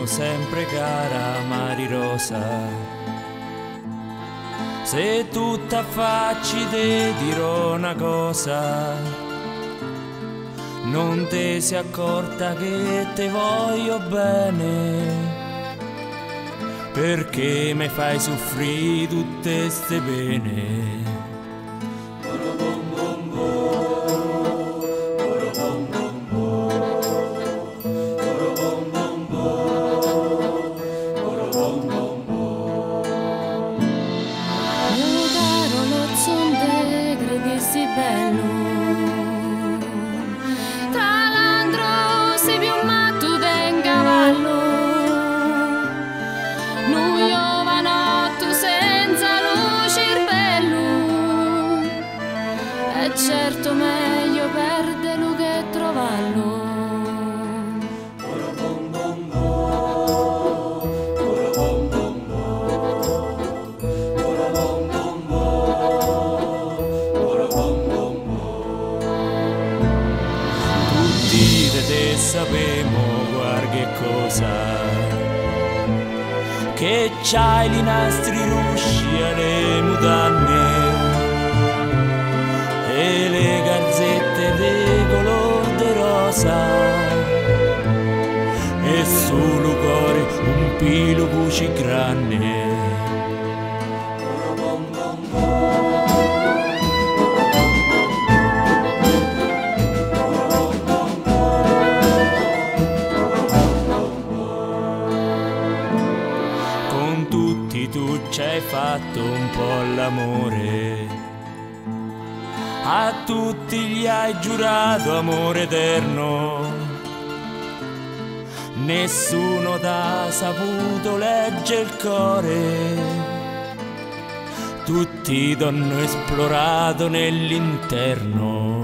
sempre cara Mari Rosa. Se tu t'affacci te dirò una cosa, non te sei accorta che te voglio bene, perché mi fai soffrire tutte ste pene. Bello, tra l'andro sei più matto del cavallo, un giovanotto senza lo cervello, è certo meglio perderlo che trovarlo. Te sapemo guarda che cosa, che c'hai i nastri rusci alle mutande e le garzette di color de rosa, e sul cuore un pilo così grande. Tu ci hai fatto un po' l'amore, a tutti gli hai giurato amore eterno, nessuno t'ha saputo leggere il cuore, tutti t'hanno esplorato nell'interno.